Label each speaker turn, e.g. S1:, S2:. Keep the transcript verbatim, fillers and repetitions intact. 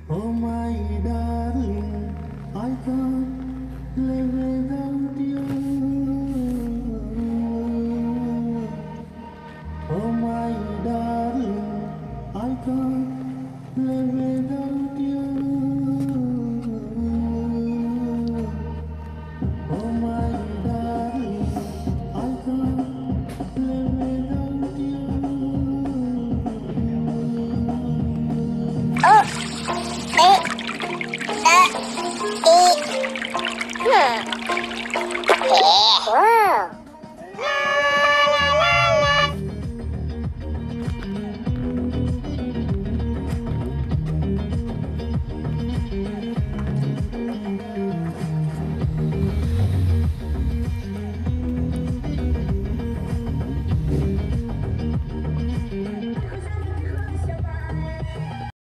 S1: Oh my darling, I can't live without you. Oh my darling, I can't live without you. Oh my darling, I can't live without you.
S2: Oh, eh, uh, eh, hmm. Eh,